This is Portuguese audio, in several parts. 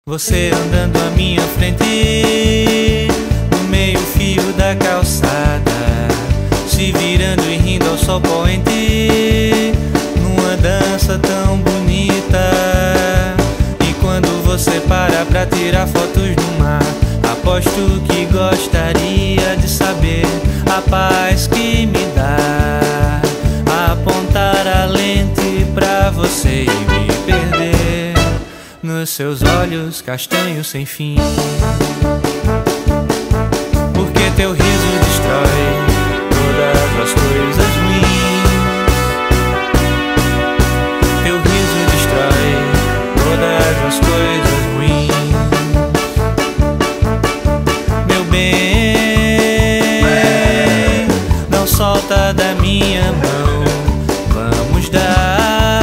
Você andando à minha frente, no meio-fio da calçada, se virando e rindo ao sol poente, numa dança tão bonita. E quando você para pra tirar fotos do mar, aposto que gostaria de saber a paz que me dá apontar a lente pra você e me perder nos seus olhos castanhos sem fim. Porque teu riso destrói todas as coisas ruins. Teu riso destrói todas as coisas ruins. Meu bem, não solta da minha mão. Vamos dar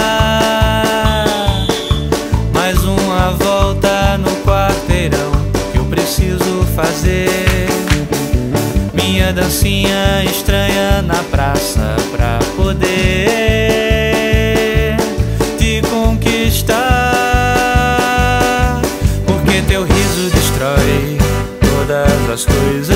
fazer minha dancinha estranha na praça pra poder te conquistar. Porque teu riso destrói todas as coisas